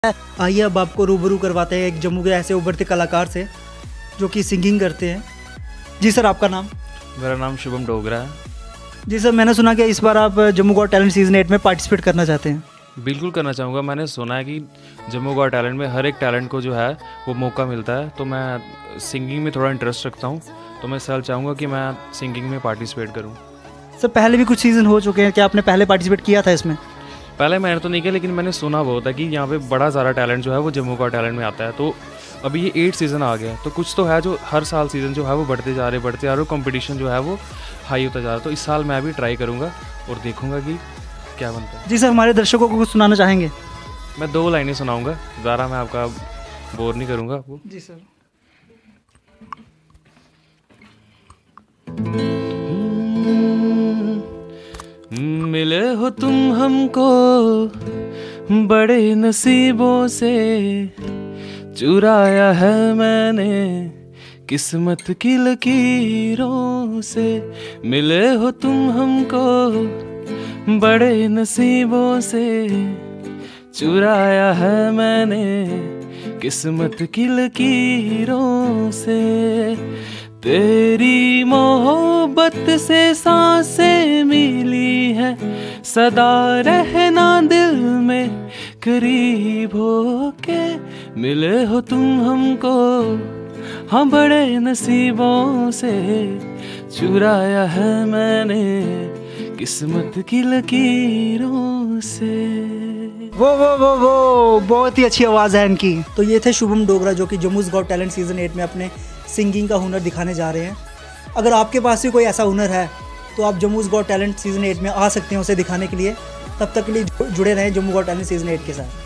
आइए अब आपको रूबरू करवाते हैं एक जम्मू के ऐसे उभरते कलाकार से जो कि सिंगिंग करते हैं। जी सर, आपका नाम? मेरा नाम शुभम डोगरा है। जी सर, मैंने सुना कि इस बार आप जम्मू गॉट टैलेंट सीज़न 8 में पार्टिसिपेट करना चाहते हैं। बिल्कुल करना चाहूँगा। मैंने सुना है कि जम्मू गॉट टैलेंट में हर एक टैलेंट को जो है वो मौका मिलता है, तो मैं सिंगिंग में थोड़ा इंटरेस्ट रखता हूँ, तो मैं सर चाहूँगा कि मैं सिंगिंग में पार्टिसिपेट करूँ। सर, पहले भी कुछ सीज़न हो चुके हैं, क्या आपने पहले पार्टिसिपेट किया था इसमें? पहले मैंने तो नहीं किया, लेकिन मैंने सुना बहुत है कि यहाँ पे बड़ा सारा टैलेंट जो है वो जम्मू गॉट टैलेंट में आता है। तो अभी ये 8 सीज़न आ गया, तो कुछ तो है जो हर साल सीज़न जो है वो बढ़ते जा रहे, कंपटीशन जो है वो हाई होता जा रहा है। तो इस साल मैं भी ट्राई करूँगा और देखूँगा कि क्या बनता है। जी सर, हमारे दर्शकों को कुछ सुनाना चाहेंगे? मैं 2 लाइनें सुनाऊँगा, ज़्यादा मैं आपका बोर नहीं करूँगा आपको। जी सर। मिले हो तुम हमको बड़े नसीबों से, चुराया है मैंने किस्मत की लकीरों से। मिले हो तुम हमको बड़े नसीबों से, चुराया है मैंने किस्मत की लकीरों से। तेरी मोहब्बत से सांसें मिली है, सदा रहना दिल में करीब हो के। मिले हो तुम हमको हाँ बड़े नसीबों से, चुराया है मैंने किस्मत की लकीरों से। वो बहुत ही अच्छी आवाज़ है इनकी। तो ये थे शुभम डोगरा जो कि जम्मू गॉट टैलेंट सीज़न 8 में अपने सिंगिंग का हुनर दिखाने जा रहे हैं। अगर आपके पास भी कोई ऐसा हुनर है तो आप जम्मू गॉट टैलेंट सीज़न 8 में आ सकते हैं उसे दिखाने के लिए। तब तक के लिए जुड़े रहें जम्मू गॉट टैलेंट सीज़न 8 के साथ।